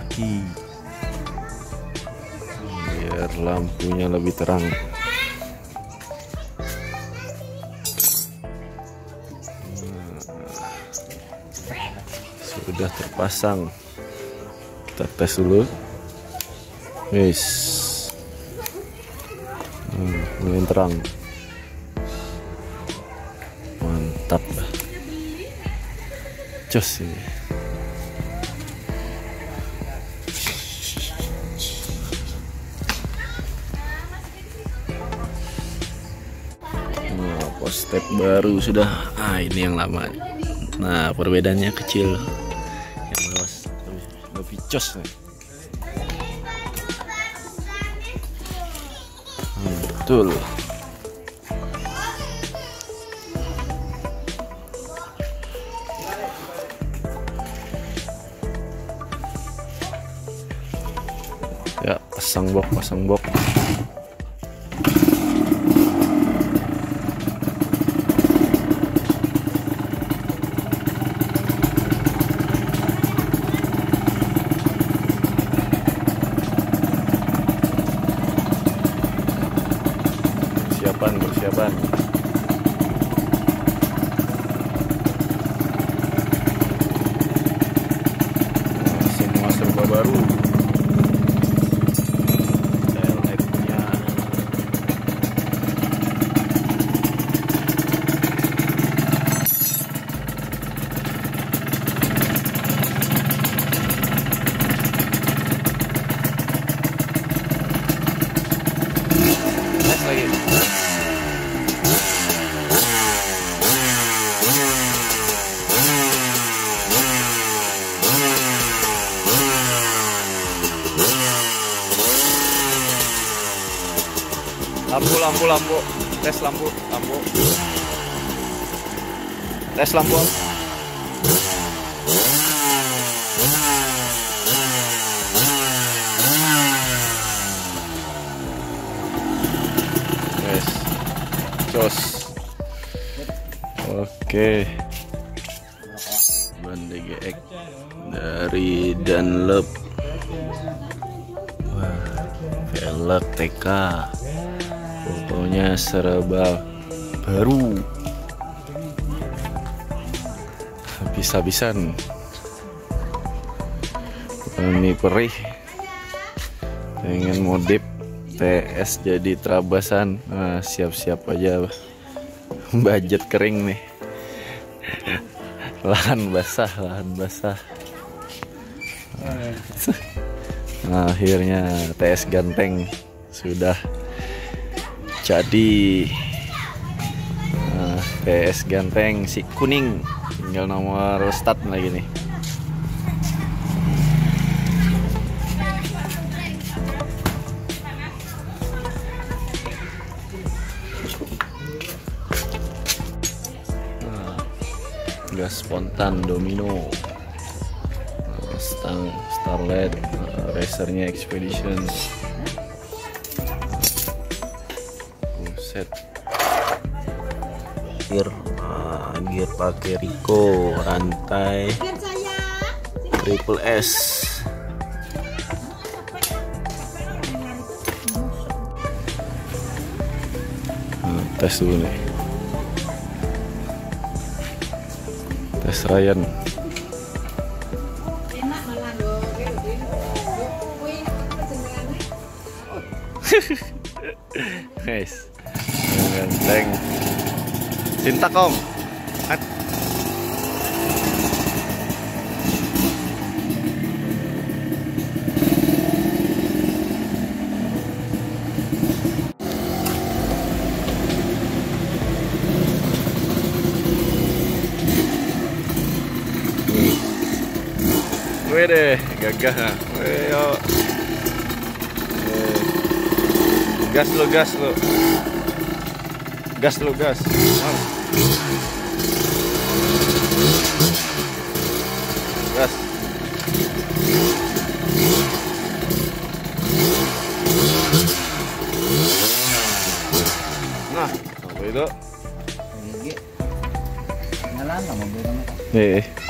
kaki biar lampunya lebih terang. Sudah terpasang, kita tes dulu. Wis, lumayan terang, mantap lah, jos ini. Nah, post step baru sudah. Ini yang lama. Nah, perbedaannya kecil. Yang lawas lebih jos nih. Betul. Ya, pasang bok. Persiapan. Semua serba baru. Tailhead-nya. Next lagi. Lampu. Tes lampu. Tes lampu. Yes. Jos. Oke. Ban DGX dari Dunlop. Wah, velg TK. Pokoknya serba baru. Habis-habisan. Ini perih. Pengen modif TS jadi terabasan. Nah, siap-siap aja. Budget kering nih. Lahan basah. Nah, akhirnya TS ganteng sudah jadi. TS ganteng si kuning, tinggal nomor start lagi nih. Gas spontan domino, stang starlet, racernya expedition. Set gear pakai Rico, rantai triple S. Tes dulu nih, tes Ryan. Guys, ganteng. Cinta kom. Wede, gagah. Yo. Gas lo. Gas. Gas. Nah, apa itu? Nyala mobil kamu.